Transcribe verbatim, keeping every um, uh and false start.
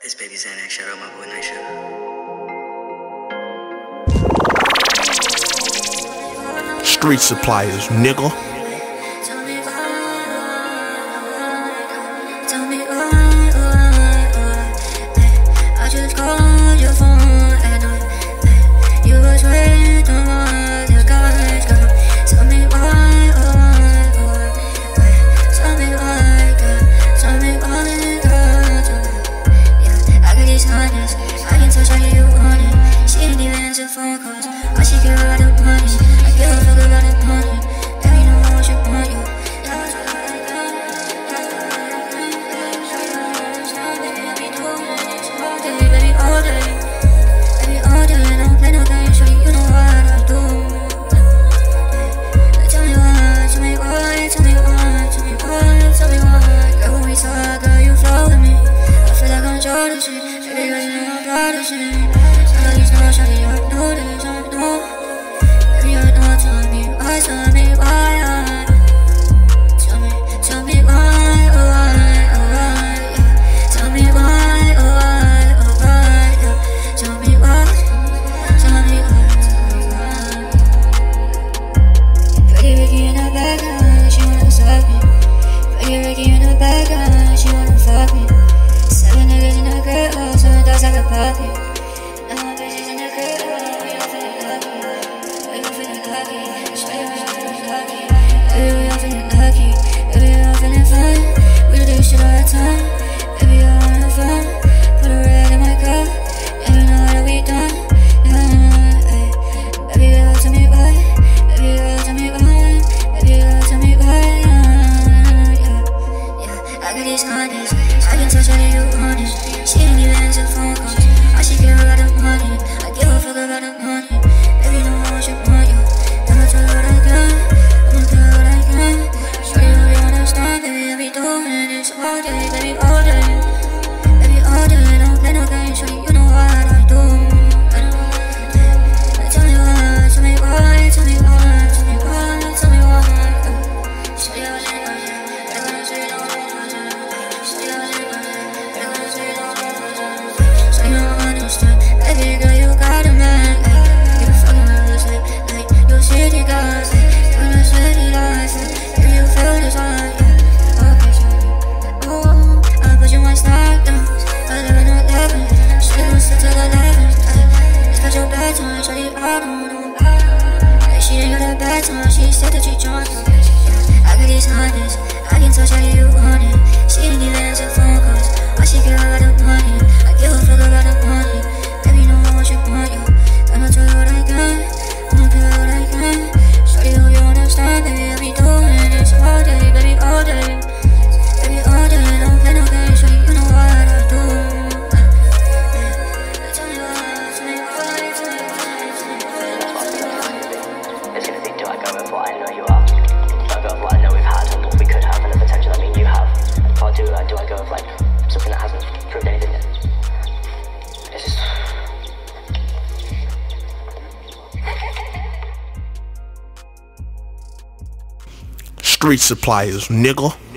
It's Baby Xanax, shout out my boy Nyghtshyft. Street suppliers, nigga. Tell me why, tell me why, why, why. I just called your phone at night. You was with all the guys, girl. Tell me why, why, why, why. Tell me why, girl. Tell me why, girl. Tell me. Yeah, I got these honest. I can touch how you want it. She ain't even answer phone calls. All she care about the money. I give a fuck about the money. Baby, no one should want you. Baby, all day, baby, all day. Don't play no games, shorty, you know what I do. Tell me why, tell me why, tell me why, tell me why, tell me why. Girl, when we talk, girl, you flow with me. I feel like I'm Jordan shit. Baby, girl, you know I'm proud of shit. All these girls, shorty, I know this, I know. Baby, I know, tell me why, tell me why. Tell me, tell me why, oh why, oh why, yeah. Tell me why, oh why, oh why, yeah. Tell me why, tell me why, tell me why. Pretty Ricky in the back, she wanna suck me. Pretty Ricky in the back, she wanna fuck me. Seven niggas in the crib, seven dogs like a puppy. Now bitches in the crib, we all feeling lucky. We all feeling lucky, show you we all feeling lucky. Baby, we all feeling lucky, baby, we all feeling fine. We do this shit all the time, baby, I wanna fun. Put a red in my cup, yeah, you know that we done. Yeah, ay. Baby, girl, tell me why, baby, girl, tell me why, baby, girl, tell me why. Yeah, yeah, yeah. I got these honest, I can touch how you want it. She ain't even answer phone calls. All she care about the money. I give a fuck about the money. Baby, no one should want you. I'ma tell you what I got. I'ma tell you what I got. Show you we understand, baby. I be doing this all day, baby, all day. Baby, all day. Don't play no games, show you, you know what I do. I do. Tell me why, tell me why, tell me why, tell me why, tell me why. Show you what I got. I wanna show you what I got. Show you what I got. I wanna show you what I got. So you don't understand, baby girl, you got a man. Ay, you fucking with us like, like you city guys. You in a city life, baby, you feel this high. Okay, sorry. Oh, I put you on stock down. eleven eleven, she gon' stick till eleven. It's got your bad time, shawty, I don't know. Like she ain't got a bad time, she said that she drunk. I got these honest, I can touch how you want it. She ain't even answer phone calls. All she care about the money. I give a fuck about the money. Baby, no one should want you. I'ma tell you what I got. I'ma tell you what I got. Shorty, hope you understand, baby. I be doing this all day, baby, all day. Baby, all day. Don't play no games, shorty, you know what I do. Tell me why, tell me why, tell me why, tell me why. It's gonna think, do I go with what I know you are? Do I go with what I know we've had and what we could have and the potential that me and you have? Or do, uh, do I go with like something that hasn't proved anything yet? It's just... Street suppliers, nigga.